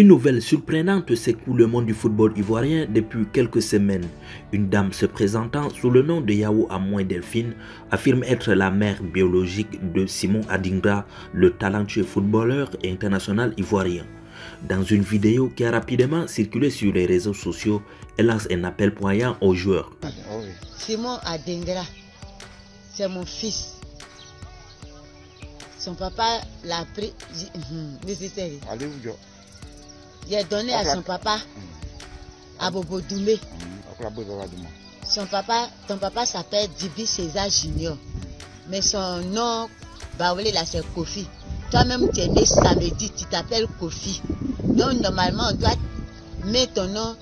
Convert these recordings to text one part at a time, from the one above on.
Une nouvelle surprenante secoue le monde du football ivoirien depuis quelques semaines. Une dame se présentant sous le nom de Yao Amouin Delphine affirme être la mère biologique de Simon Adingra, le talentueux footballeur international ivoirien. Dans une vidéo qui a rapidement circulé sur les réseaux sociaux, elle lance un appel poignant aux joueurs. Simon Adingra, c'est mon fils. Son papa l'a pris nécessaire. J'ai donné à son papa, à Bobo Doumé. Ton papa s'appelle Dibi César Junior. Mais son nom, là c'est Kofi. Toi-même tu es né samedi, tu t'appelles Kofi. Donc normalement on doit mettre ton nom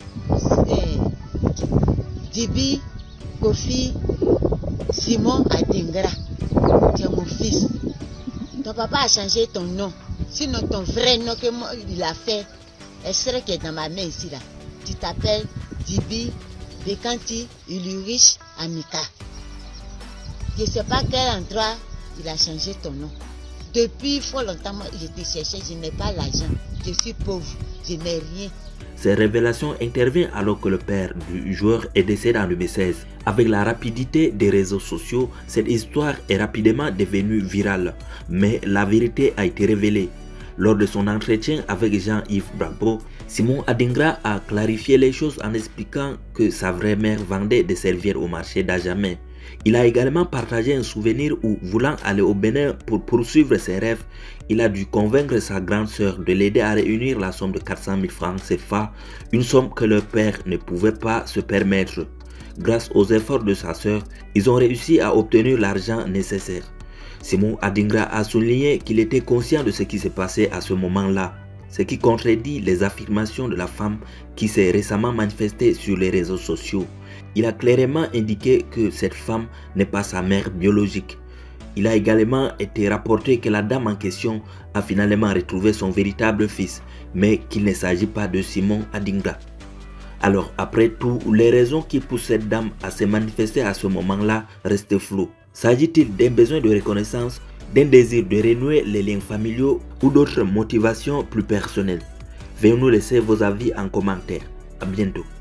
Dibi Kofi Simon Adingra. Tu es mon fils. Ton papa a changé ton nom. Sinon ton vrai nom que moi, il a fait, elle serait qui est dans ma main ici là. Tu t'appelles Dibi Bekanti Ulurich Amika. Je ne sais pas quel endroit il a changé ton nom. Depuis fort longtemps, moi, je te cherchais, je n'ai pas l'argent. Je suis pauvre, je n'ai rien. Ces révélations interviennent alors que le père du joueur est décédé en 2016. Avec la rapidité des réseaux sociaux, cette histoire est rapidement devenue virale. Mais la vérité a été révélée. Lors de son entretien avec Jean-Yves Brabo, Simon Adingra a clarifié les choses en expliquant que sa vraie mère vendait des serviettes au marché d'Adjamé. Il a également partagé un souvenir où, voulant aller au Bénin pour poursuivre ses rêves, il a dû convaincre sa grande sœur de l'aider à réunir la somme de 400 000 francs CFA, une somme que leur père ne pouvait pas se permettre. Grâce aux efforts de sa sœur, ils ont réussi à obtenir l'argent nécessaire. Simon Adingra a souligné qu'il était conscient de ce qui s'est passé à ce moment-là, ce qui contredit les affirmations de la femme qui s'est récemment manifestée sur les réseaux sociaux. Il a clairement indiqué que cette femme n'est pas sa mère biologique. Il a également été rapporté que la dame en question a finalement retrouvé son véritable fils, mais qu'il ne s'agit pas de Simon Adingra. Alors, après tout, les raisons qui poussent cette dame à se manifester à ce moment-là restent floues. S'agit-il d'un besoin de reconnaissance, d'un désir de renouer les liens familiaux ou d'autres motivations plus personnelles? Veuillez nous laisser vos avis en commentaire. À bientôt.